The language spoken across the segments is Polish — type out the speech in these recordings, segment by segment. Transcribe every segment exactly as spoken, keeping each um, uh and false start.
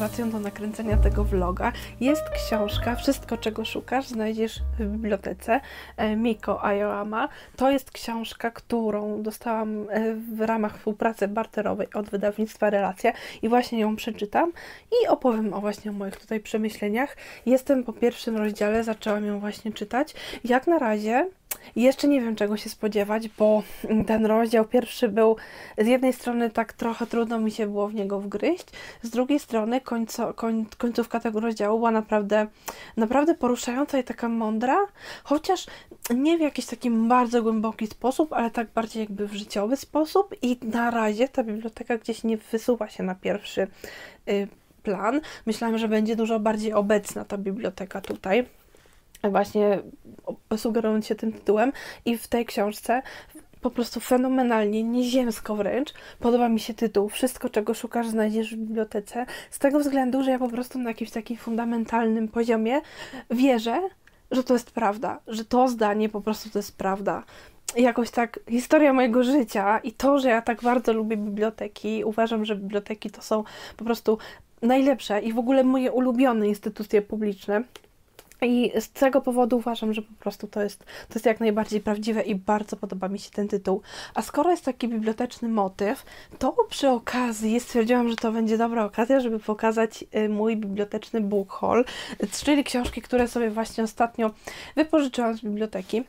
motywacją do nakręcenia tego vloga jest książka Wszystko, czego szukasz, znajdziesz w bibliotece Miko Aoyama. To jest książka, którą dostałam w ramach współpracy barterowej od wydawnictwa Relacja i właśnie ją przeczytam i opowiem o właśnie o moich tutaj przemyśleniach. Jestem po pierwszym rozdziale, zaczęłam ją właśnie czytać. Jak na razie jeszcze nie wiem, czego się spodziewać, bo ten rozdział pierwszy był z jednej strony tak trochę trudno mi się było w niego wgryźć, z drugiej strony końco, koń, końcówka tego rozdziału była naprawdę, naprawdę poruszająca i taka mądra, chociaż nie w jakiś taki bardzo głęboki sposób, ale tak bardziej jakby w życiowy sposób i na razie ta biblioteka gdzieś nie wysuwa się na pierwszy y, plan. Myślałam, że będzie dużo bardziej obecna ta biblioteka tutaj, właśnie sugerując się tym tytułem, i w tej książce po prostu fenomenalnie, nieziemsko wręcz podoba mi się tytuł Wszystko, czego szukasz, znajdziesz w bibliotece, z tego względu, że ja po prostu na jakimś takim fundamentalnym poziomie wierzę, że to jest prawda, że to zdanie po prostu to jest prawda. Jakoś tak historia mojego życia i to, że ja tak bardzo lubię biblioteki, uważam, że biblioteki to są po prostu najlepsze i w ogóle moje ulubione instytucje publiczne. I z tego powodu uważam, że po prostu to jest, to jest jak najbardziej prawdziwe i bardzo podoba mi się ten tytuł. A skoro jest taki biblioteczny motyw, to przy okazji stwierdziłam, że to będzie dobra okazja, żeby pokazać mój biblioteczny book haul, czyli książki, które sobie właśnie ostatnio wypożyczyłam z biblioteki.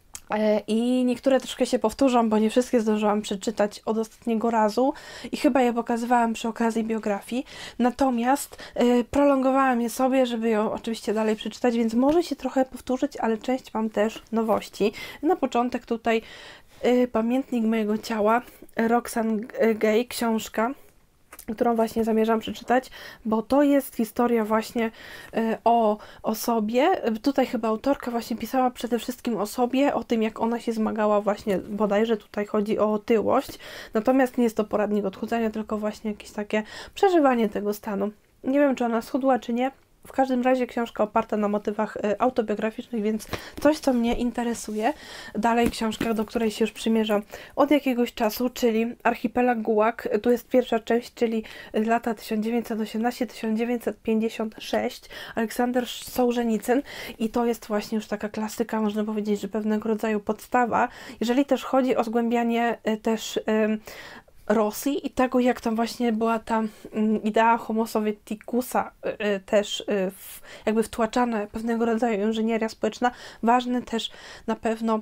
I niektóre troszkę się powtórzą, bo nie wszystkie zdążyłam przeczytać od ostatniego razu i chyba je pokazywałam przy okazji biografii. Natomiast y, prolongowałam je sobie, żeby ją oczywiście dalej przeczytać, więc może się trochę powtórzyć, ale część mam też nowości. Na początek tutaj y, Pamiętnik mojego ciała, Roxane Gay, książka, którą właśnie zamierzam przeczytać, bo to jest historia właśnie y, o osobie. Tutaj chyba autorka właśnie pisała przede wszystkim o sobie, o tym, jak ona się zmagała właśnie, bodajże tutaj chodzi o otyłość, natomiast nie jest to poradnik odchudzania, tylko właśnie jakieś takie przeżywanie tego stanu. Nie wiem, czy ona schudła, czy nie. W każdym razie książka oparta na motywach y, autobiograficznych, więc coś, co mnie interesuje. Dalej książka, do której się już przymierzam od jakiegoś czasu, czyli Archipelag Gułag. Tu jest pierwsza część, czyli lata tysiąc dziewięćset osiemnasty do tysiąc dziewięćset pięćdziesiąt sześć. Aleksander Sołżenicyn i to jest właśnie już taka klasyka, można powiedzieć, że pewnego rodzaju podstawa. Jeżeli też chodzi o zgłębianie y, też y, Rosji i tego, jak tam właśnie była ta mm, idea homo sovieticusa y, y, też y, w, jakby wtłaczana pewnego rodzaju inżynieria społeczna. Ważny też na pewno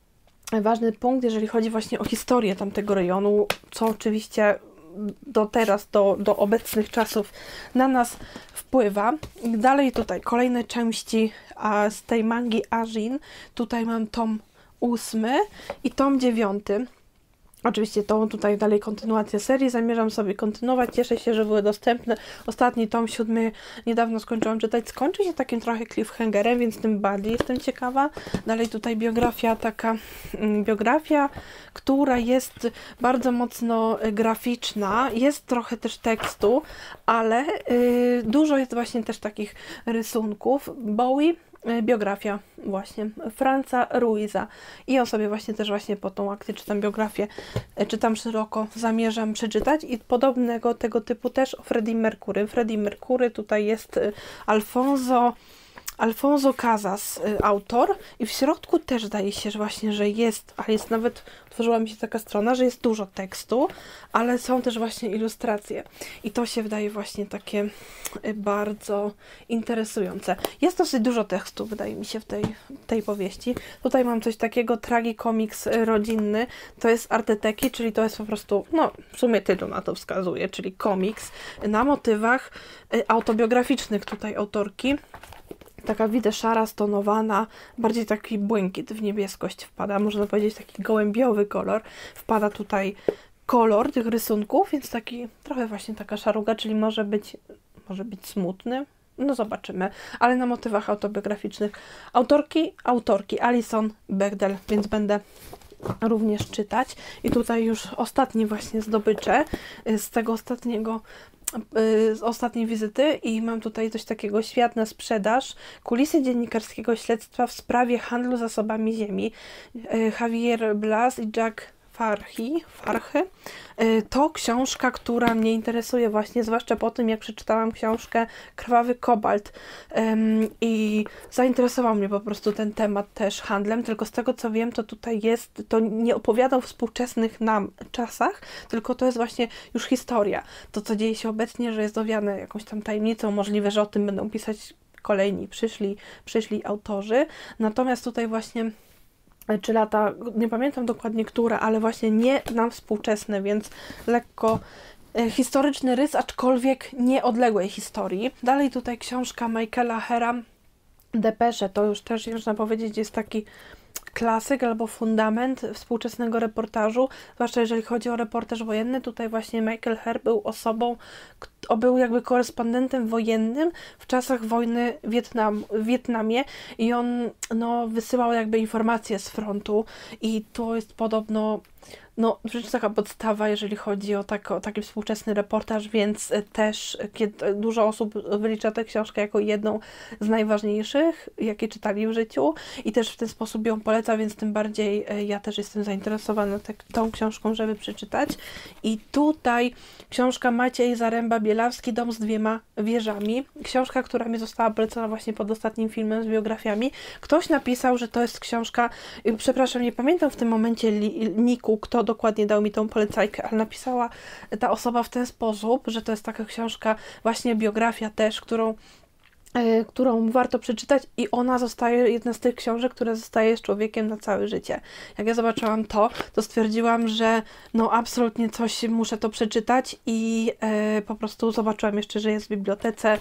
ważny punkt, jeżeli chodzi właśnie o historię tamtego rejonu, co oczywiście do teraz, do, do obecnych czasów na nas wpływa. Dalej tutaj kolejne części a z tej mangi Ajin. Tutaj mam tom ósmy i tom dziewiąty. Oczywiście to tutaj dalej kontynuacja serii, zamierzam sobie kontynuować, cieszę się, że były dostępne. Ostatni tom, siódmy, niedawno skończyłam czytać, skończy się takim trochę cliffhangerem, więc tym bardziej jestem ciekawa. Dalej tutaj biografia, taka mm, biografia, która jest bardzo mocno graficzna, jest trochę też tekstu, ale yy, dużo jest właśnie też takich rysunków. Bowie, biografia właśnie Franza Ruiza i ja sobie właśnie też właśnie po tą akcję czytam biografię, czytam szeroko, zamierzam przeczytać i podobnego tego typu też o Freddie Mercury. Freddie Mercury tutaj jest Alfonso Alfonso Casas, autor, i w środku też zdaje się, że właśnie, że jest, ale jest nawet, otworzyła mi się taka strona, że jest dużo tekstu, ale są też właśnie ilustracje i to się wydaje właśnie takie bardzo interesujące. Jest dosyć dużo tekstu, wydaje mi się, w tej, tej powieści. Tutaj mam coś takiego, tragikomiks rodzinny, to jest Arteteki, czyli to jest po prostu, no w sumie tytuł na to wskazuje, czyli komiks na motywach autobiograficznych tutaj autorki. Taka widzę szara, stonowana, bardziej taki błękit w niebieskość wpada, można powiedzieć taki gołębiowy kolor. Wpada tutaj kolor tych rysunków, więc taki trochę właśnie taka szaruga, czyli może być, może być smutny. No zobaczymy, ale na motywach autobiograficznych autorki, autorki Alison Bechdel, więc będę również czytać. I tutaj już ostatnie właśnie zdobycze z tego ostatniego z ostatniej wizyty i mam tutaj coś takiego, Świat na sprzedaż, kulisy dziennikarskiego śledztwa w sprawie handlu zasobami ziemi. Javier Blas i Jack Farhi, Farhy. To książka, która mnie interesuje właśnie, zwłaszcza po tym, jak przeczytałam książkę Krwawy Kobalt. I zainteresował mnie po prostu ten temat też handlem, tylko z tego co wiem, to tutaj jest, to nie opowiadał o współczesnych nam czasach, tylko to jest właśnie już historia. To, co dzieje się obecnie, że jest owiane jakąś tam tajemnicą, możliwe, że o tym będą pisać kolejni przyszli, przyszli autorzy. Natomiast tutaj właśnie czy lata, nie pamiętam dokładnie które, ale właśnie nie nam współczesne, więc lekko e, historyczny rys, aczkolwiek nieodległej historii. Dalej tutaj książka Michaela Hera, Depesze, to już też można powiedzieć jest taki klasyk albo fundament współczesnego reportażu, zwłaszcza jeżeli chodzi o reportaż wojenny. Tutaj właśnie Michael Herr był osobą, kto był jakby korespondentem wojennym w czasach wojny Wietnam, w Wietnamie i on no, wysyłał jakby informacje z frontu i to jest podobno no, rzecz taka podstawa, jeżeli chodzi o, tak, o taki współczesny reportaż, więc też kiedy dużo osób wylicza tę książkę jako jedną z najważniejszych, jakie czytali w życiu i też w ten sposób ją poleca, więc tym bardziej ja też jestem zainteresowana te, tą książką, żeby przeczytać. I tutaj książka Maciej Zaręba-Bielawski, Dom z dwiema wieżami. Książka, która mi została polecona właśnie pod ostatnim filmem z biografiami. Ktoś napisał, że to jest książka, przepraszam, nie pamiętam w tym momencie li, niku, kto dokładnie dał mi tą polecajkę, ale napisała ta osoba w ten sposób, że to jest taka książka, właśnie biografia też, którą y, którą warto przeczytać i ona zostaje, jedna z tych książek, która zostaje z człowiekiem na całe życie. Jak ja zobaczyłam to, to stwierdziłam, że no absolutnie coś, muszę to przeczytać i y, po prostu zobaczyłam jeszcze, że jest w bibliotece.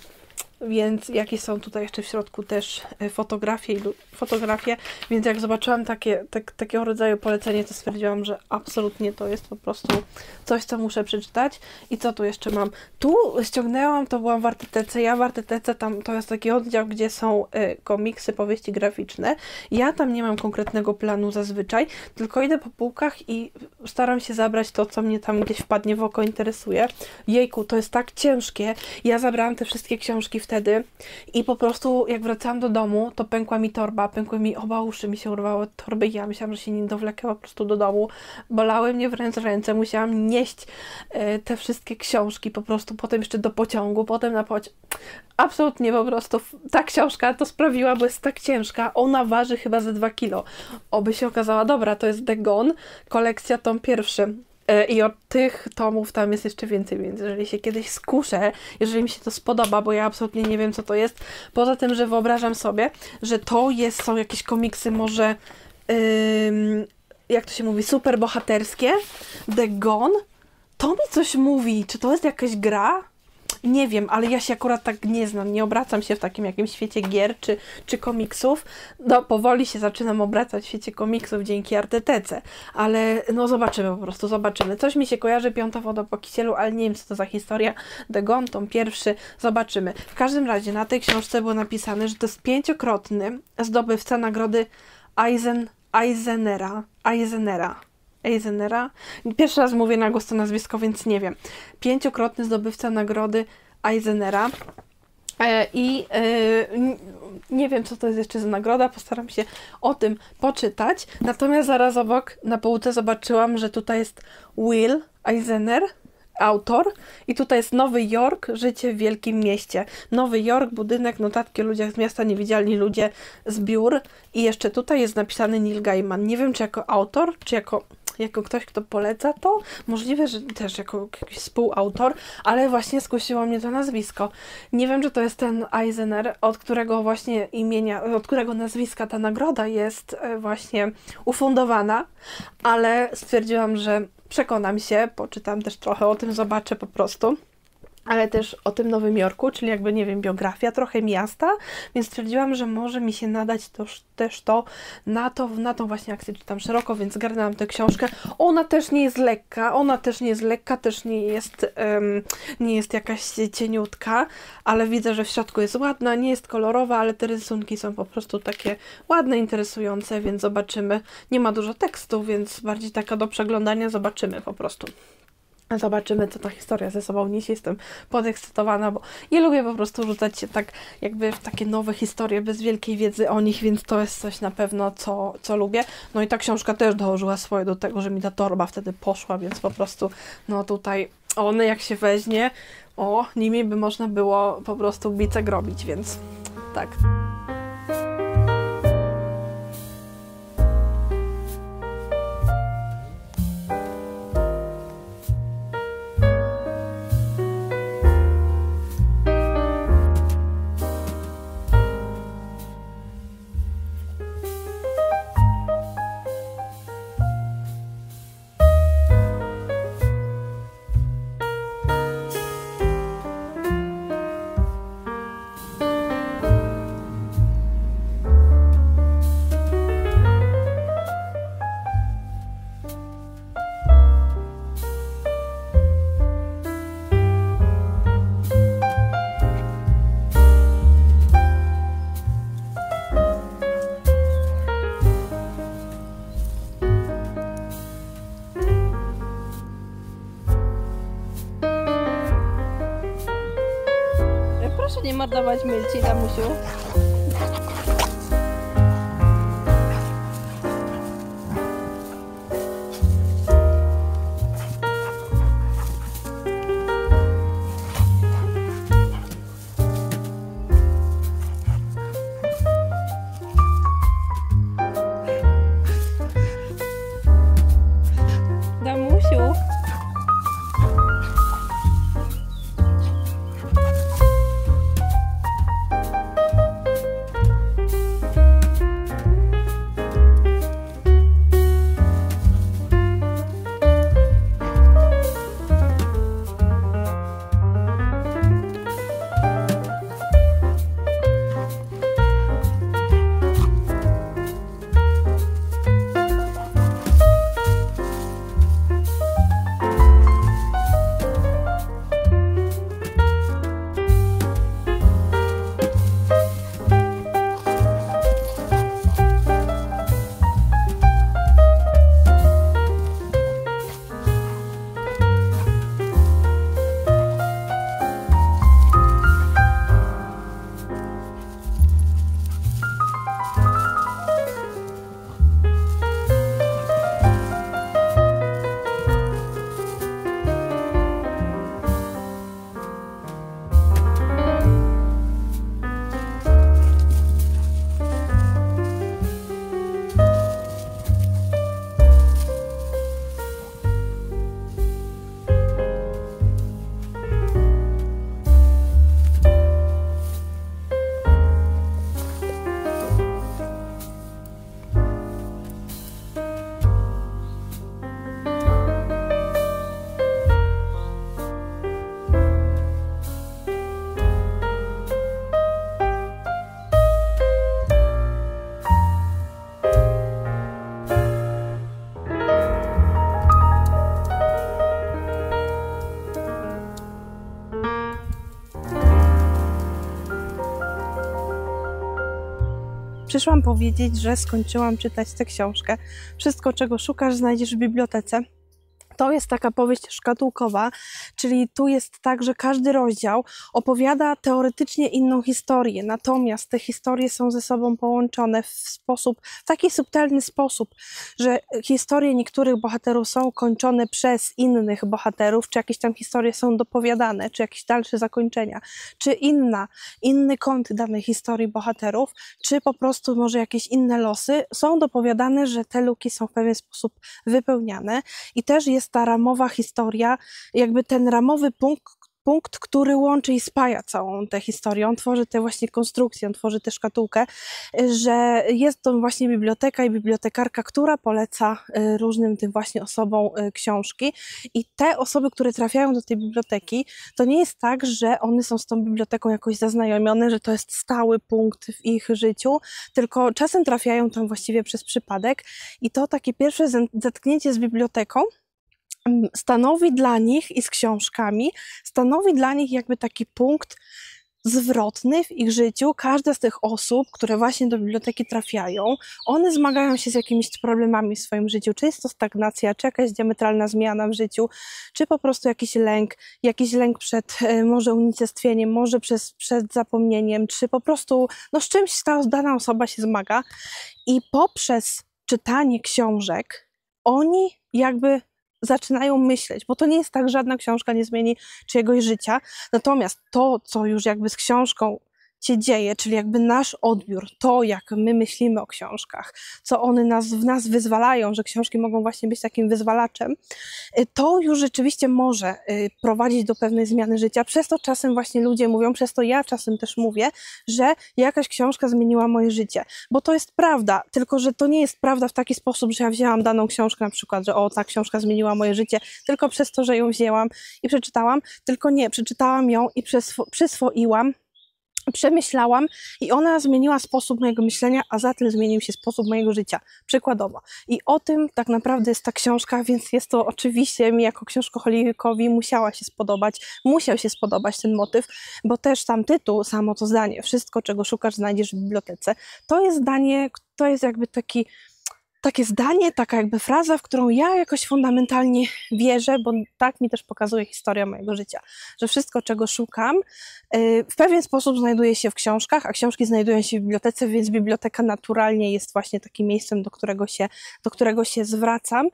Więc jakie są tutaj jeszcze w środku też fotografie, fotografie, więc jak zobaczyłam takie, tak, takiego rodzaju polecenie, to stwierdziłam, że absolutnie to jest po prostu coś, co muszę przeczytać. I co tu jeszcze mam? Tu ściągnęłam, to byłam w Artytece. Ja w Artytece, tam to jest taki oddział, gdzie są y, komiksy, powieści graficzne. Ja tam nie mam konkretnego planu zazwyczaj, tylko idę po półkach i staram się zabrać to, co mnie tam gdzieś wpadnie w oko, interesuje. Jejku, to jest tak ciężkie. Ja zabrałam te wszystkie książki wtedy i po prostu jak wracałam do domu, to pękła mi torba, pękły mi oba uszy, mi się urwały od torby i ja myślałam, że się nie dowlekę po prostu do domu. Bolały mnie wręcz ręce, musiałam nieść e, te wszystkie książki po prostu, potem jeszcze do pociągu, potem na pociąg. Absolutnie po prostu ta książka to sprawiła, bo jest tak ciężka. Ona waży chyba ze dwa kilo. Oby się okazała dobra, to jest The Gone, kolekcja tom pierwszy. I od tych tomów tam jest jeszcze więcej, więc jeżeli się kiedyś skuszę, jeżeli mi się to spodoba, bo ja absolutnie nie wiem, co to jest, poza tym, że wyobrażam sobie, że to jest, są jakieś komiksy może, ym, jak to się mówi, super bohaterskie, The Gone, to mi coś mówi, czy to jest jakaś gra? Nie wiem, ale ja się akurat tak nie znam, nie obracam się w takim jakimś świecie gier czy, czy komiksów. No, powoli się zaczynam obracać w świecie komiksów dzięki Artytece, ale no zobaczymy po prostu, zobaczymy. Coś mi się kojarzy, Piąta woda po kisielu, ale nie wiem, co to za historia. The Gone, tom pierwszy, zobaczymy. W każdym razie na tej książce było napisane, że to jest pięciokrotny zdobywca nagrody Eisen, Eisenera, Eisenera. Eisenera. Pierwszy raz mówię na głos to nazwisko, więc nie wiem. Pięciokrotny zdobywca nagrody Eisenera. E, I e, nie wiem, co to jest jeszcze za nagroda, postaram się o tym poczytać. Natomiast zaraz obok na półce zobaczyłam, że tutaj jest Will Eisner, autor, i tutaj jest Nowy Jork, życie w wielkim mieście. Nowy Jork, budynek, notatki o ludziach z miasta, niewidzialni ludzie, zbiór. I jeszcze tutaj jest napisany Neil Gaiman. Nie wiem, czy jako autor, czy jako jako ktoś, kto poleca to. Możliwe, że też jako jakiś współautor, ale właśnie skusiło mnie to nazwisko. Nie wiem, czy to jest ten Eisner, od którego właśnie imienia, od którego nazwiska ta nagroda jest właśnie ufundowana, ale stwierdziłam, że przekonam się, poczytam też trochę o tym, zobaczę po prostu. Ale też o tym Nowym Jorku, czyli jakby, nie wiem, biografia trochę miasta, więc stwierdziłam, że może mi się nadać to, też to na, to na tą właśnie akcję czytam szeroko, więc zgarnęłam tę książkę. Ona też nie jest lekka, ona też nie jest lekka, też nie jest, um, nie jest jakaś cieniutka, ale widzę, że w środku jest ładna, nie jest kolorowa, ale te rysunki są po prostu takie ładne, interesujące, więc zobaczymy. Nie ma dużo tekstu, więc bardziej taka do przeglądania, zobaczymy po prostu. Zobaczymy, co ta historia ze sobą niesie. Jestem podekscytowana, bo ja lubię po prostu rzucać się tak jakby w takie nowe historie bez wielkiej wiedzy o nich, więc to jest coś na pewno, co, co lubię. No i ta książka też dołożyła swoje do tego, że mi ta torba wtedy poszła, więc po prostu no tutaj one jak się weźmie, o, nimi by można było po prostu bicek robić, więc tak. Proszę nie mordować Milci, Damusiu. Damusiu. Przyszłam powiedzieć, że skończyłam czytać tę książkę. Wszystko, czego szukasz, znajdziesz w bibliotece. To jest taka powieść szkatułkowa, czyli tu jest tak, że każdy rozdział opowiada teoretycznie inną historię, natomiast te historie są ze sobą połączone w sposób, w taki subtelny sposób, że historie niektórych bohaterów są kończone przez innych bohaterów, czy jakieś tam historie są dopowiadane, czy jakieś dalsze zakończenia, czy inna, inny kąt danej historii bohaterów, czy po prostu może jakieś inne losy są dopowiadane, że te luki są w pewien sposób wypełniane i też jest ta ramowa historia, jakby ten ramowy punkt, punkt, który łączy i spaja całą tę historię. On tworzy tę właśnie konstrukcję, on tworzy tę szkatułkę, że jest to właśnie biblioteka i bibliotekarka, która poleca różnym tym właśnie osobom książki i te osoby, które trafiają do tej biblioteki, to nie jest tak, że one są z tą biblioteką jakoś zaznajomione, że to jest stały punkt w ich życiu, tylko czasem trafiają tam właściwie przez przypadek i to takie pierwsze zetknięcie z biblioteką stanowi dla nich i z książkami, stanowi dla nich jakby taki punkt zwrotny w ich życiu. Każda z tych osób, które właśnie do biblioteki trafiają, one zmagają się z jakimiś problemami w swoim życiu, czy jest to stagnacja, czy jakaś diametralna zmiana w życiu, czy po prostu jakiś lęk, jakiś lęk przed może unicestwieniem, może przez, przed zapomnieniem, czy po prostu no, z czymś ta dana osoba się zmaga i poprzez czytanie książek oni jakby zaczynają myśleć, bo to nie jest tak, że żadna książka nie zmieni czyjegoś życia, natomiast to, co już jakby z książką się dzieje, czyli jakby nasz odbiór, to jak my myślimy o książkach, co one nas, w nas wyzwalają, że książki mogą właśnie być takim wyzwalaczem, to już rzeczywiście może prowadzić do pewnej zmiany życia. Przez to czasem właśnie ludzie mówią, przez to ja czasem też mówię, że jakaś książka zmieniła moje życie, bo to jest prawda, tylko że to nie jest prawda w taki sposób, że ja wzięłam daną książkę na przykład, że o, ta książka zmieniła moje życie, tylko przez to, że ją wzięłam i przeczytałam, tylko nie, przeczytałam ją i przyswo przyswoiłam, przemyślałam i ona zmieniła sposób mojego myślenia, a za tym zmienił się sposób mojego życia, przykładowo. I o tym tak naprawdę jest ta książka, więc jest to oczywiście mi jako książkoholikowi musiała się spodobać, musiał się spodobać ten motyw, bo też tam tytuł, samo to zdanie, wszystko czego szukasz znajdziesz w bibliotece, to jest zdanie, to jest jakby taki takie zdanie, taka jakby fraza, w którą ja jakoś fundamentalnie wierzę, bo tak mi też pokazuje historia mojego życia, że wszystko, czego szukam, w pewien sposób znajduje się w książkach, a książki znajdują się w bibliotece, więc biblioteka naturalnie jest właśnie takim miejscem, do którego się, do którego się zwracam.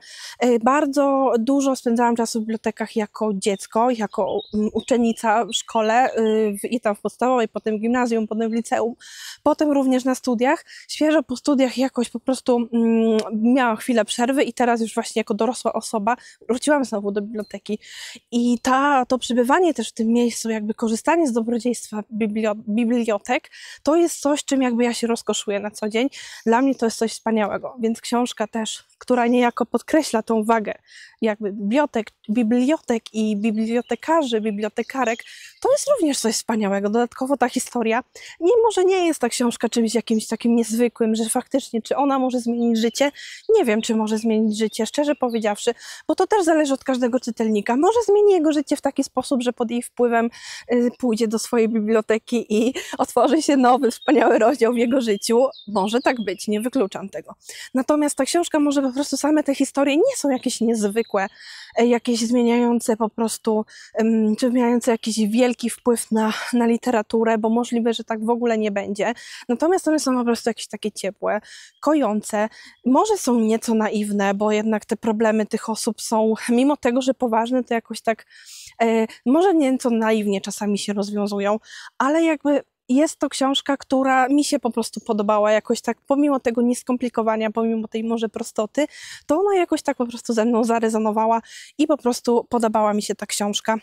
Bardzo dużo spędzałam czasu w bibliotekach jako dziecko, jako uczennica w szkole, i tam w podstawowej, potem w gimnazjum, potem w liceum, potem również na studiach. Świeżo po studiach jakoś po prostu miałam chwilę przerwy i teraz już właśnie jako dorosła osoba wróciłam znowu do biblioteki i ta, to przebywanie też w tym miejscu, jakby korzystanie z dobrodziejstwa biblio, bibliotek, to jest coś, czym jakby ja się rozkoszuję na co dzień. Dla mnie to jest coś wspaniałego, więc książka też, która niejako podkreśla tą wagę jakby bibliotek, bibliotek i bibliotekarzy, bibliotekarek, to jest również coś wspaniałego. Dodatkowo ta historia, mimo że nie jest ta książka czymś jakimś takim niezwykłym, że faktycznie, czy ona może zmienić życie, nie wiem, czy może zmienić życie, szczerze powiedziawszy, bo to też zależy od każdego czytelnika. Może zmieni jego życie w taki sposób, że pod jej wpływem y, pójdzie do swojej biblioteki i otworzy się nowy, wspaniały rozdział w jego życiu. Może tak być, nie wykluczam tego. Natomiast ta książka może po prostu same te historie nie są jakieś niezwykłe, jakieś zmieniające po prostu, czy mające jakiś wielki wpływ na, na literaturę, bo możliwe, że tak w ogóle nie będzie. Natomiast one są po prostu jakieś takie ciepłe, kojące, może są nieco naiwne, bo jednak te problemy tych osób są, mimo tego, że poważne, to jakoś tak, e, może nieco naiwnie czasami się rozwiązują, ale jakby jest to książka, która mi się po prostu podobała jakoś tak, pomimo tego nieskomplikowania, pomimo tej może prostoty, to ona jakoś tak po prostu ze mną zarezonowała i po prostu podobała mi się ta książka.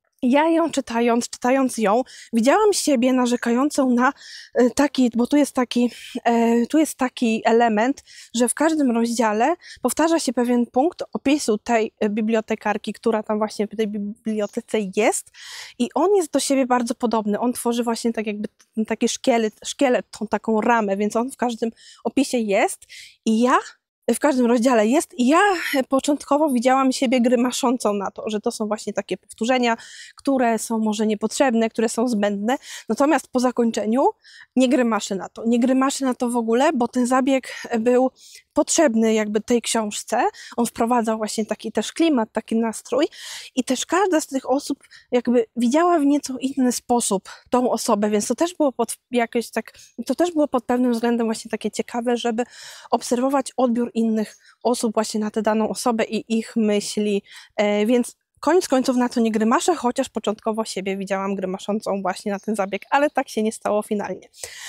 Ja ją czytając, czytając ją, widziałam siebie narzekającą na taki, bo tu jest taki, tu jest taki element, że w każdym rozdziale powtarza się pewien punkt opisu tej bibliotekarki, która tam właśnie w tej bibliotece jest i on jest do siebie bardzo podobny. On tworzy właśnie tak jakby taki szkielet, szkielet, tą taką ramę, więc on w każdym opisie jest i ja w każdym rozdziale jest i ja początkowo widziałam siebie grymaszącą na to, że to są właśnie takie powtórzenia, które są może niepotrzebne, które są zbędne, natomiast po zakończeniu nie grymaszę na to, nie grymaszę na to w ogóle, bo ten zabieg był potrzebny jakby tej książce, on wprowadzał właśnie taki też klimat, taki nastrój i też każda z tych osób jakby widziała w nieco inny sposób tą osobę, więc to też było pod jakoś tak, to też było pod pewnym względem właśnie takie ciekawe, żeby obserwować odbiór innych osób właśnie na tę daną osobę i ich myśli, e, więc koniec końców na to nie grymaszę, chociaż początkowo siebie widziałam grymaszącą właśnie na ten zabieg, ale tak się nie stało finalnie.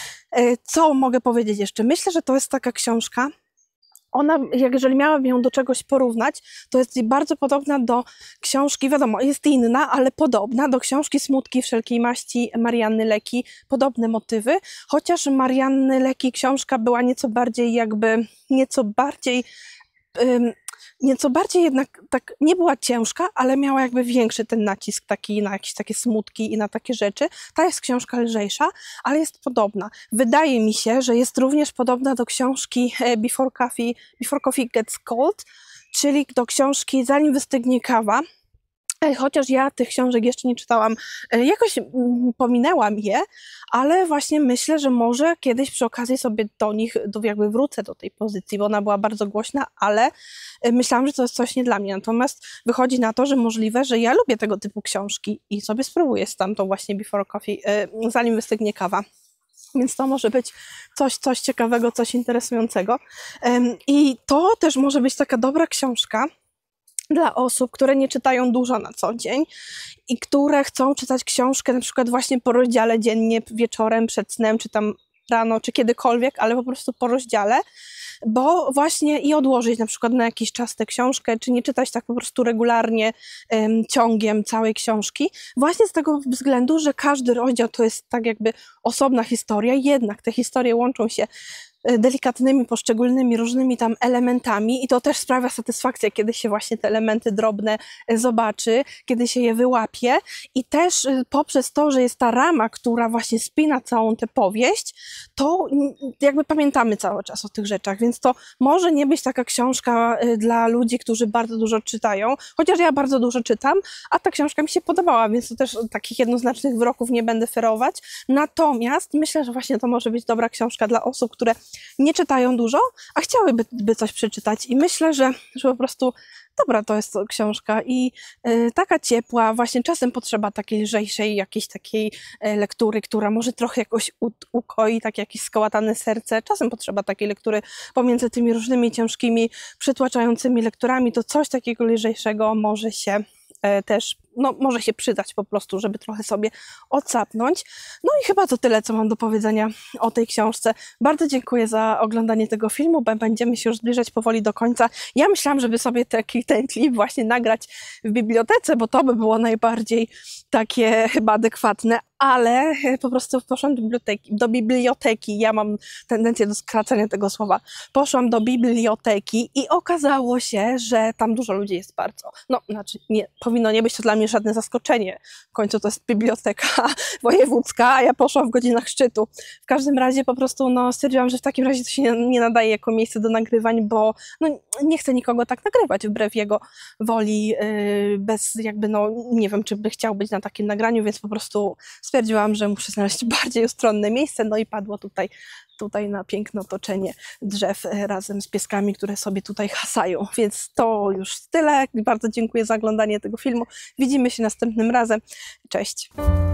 E, co mogę powiedzieć jeszcze? Myślę, że to jest taka książka, ona, jeżeli miałabym ją do czegoś porównać, to jest bardzo podobna do książki, wiadomo, jest inna, ale podobna do książki Smutki wszelkiej maści Marianny Leckie, podobne motywy, chociaż Marianny Leckie książka była nieco bardziej jakby, nieco bardziej, ym, nieco bardziej jednak, tak nie była ciężka, ale miała jakby większy ten nacisk taki na jakieś takie smutki i na takie rzeczy. Ta jest książka lżejsza, ale jest podobna. Wydaje mi się, że jest również podobna do książki Before Coffee, Before Coffee Gets Cold, czyli do książki Zanim wystygnie kawa. Chociaż ja tych książek jeszcze nie czytałam, jakoś pominęłam je, ale właśnie myślę, że może kiedyś przy okazji sobie do nich, do, jakby wrócę do tej pozycji, bo ona była bardzo głośna, ale myślałam, że to jest coś nie dla mnie. Natomiast wychodzi na to, że możliwe, że ja lubię tego typu książki i sobie spróbuję z tamtą właśnie Before Coffee, zanim wystygnie kawa. Więc to może być coś, coś ciekawego, coś interesującego. I to też może być taka dobra książka dla osób, które nie czytają dużo na co dzień i które chcą czytać książkę na przykład właśnie po rozdziale dziennie, wieczorem, przed snem, czy tam rano, czy kiedykolwiek, ale po prostu po rozdziale, bo właśnie i odłożyć na przykład na jakiś czas tę książkę, czy nie czytać tak po prostu regularnie, um, ciągiem całej książki, właśnie z tego względu, że każdy rozdział to jest tak jakby osobna historia, jednak te historie łączą się delikatnymi, poszczególnymi, różnymi tam elementami i to też sprawia satysfakcję, kiedy się właśnie te elementy drobne zobaczy, kiedy się je wyłapie i też poprzez to, że jest ta rama, która właśnie spina całą tę powieść, to jakby pamiętamy cały czas o tych rzeczach, więc to może nie być taka książka dla ludzi, którzy bardzo dużo czytają, chociaż ja bardzo dużo czytam, a ta książka mi się podobała, więc to też takich jednoznacznych wyroków nie będę ferować, natomiast myślę, że właśnie to może być dobra książka dla osób, które nie czytają dużo, a chciałyby by coś przeczytać i myślę, że, że po prostu dobra to jest to książka i y, taka ciepła, właśnie czasem potrzeba takiej lżejszej, jakiejś takiej y, lektury, która może trochę jakoś u, ukoi, takie jakieś skołatane serce, czasem potrzeba takiej lektury pomiędzy tymi różnymi ciężkimi, przytłaczającymi lekturami, to coś takiego lżejszego może się też, no może się przydać po prostu, żeby trochę sobie odsapnąć. No i chyba to tyle, co mam do powiedzenia o tej książce. Bardzo dziękuję za oglądanie tego filmu, bo będziemy się już zbliżać powoli do końca. Ja myślałam, żeby sobie taki, ten klip właśnie nagrać w bibliotece, bo to by było najbardziej takie chyba adekwatne, ale po prostu poszłam do biblioteki, do biblioteki, ja mam tendencję do skracania tego słowa, poszłam do biblioteki i okazało się, że tam dużo ludzi jest bardzo, no znaczy nie, powinno nie być to dla mnie żadne zaskoczenie, w końcu to jest biblioteka wojewódzka, a ja poszłam w godzinach szczytu. W każdym razie po prostu no, stwierdziłam, że w takim razie to się nie, nie nadaje jako miejsce do nagrywań, bo no, nie chcę nikogo tak nagrywać wbrew jego woli, yy, bez jakby no nie wiem, czy by chciał być na takim nagraniu, więc po prostu stwierdziłam, że muszę znaleźć bardziej ustronne miejsce, no i padło tutaj, tutaj na piękne otoczenie drzew razem z pieskami, które sobie tutaj hasają. Więc to już tyle. Bardzo dziękuję za oglądanie tego filmu. Widzimy się następnym razem. Cześć!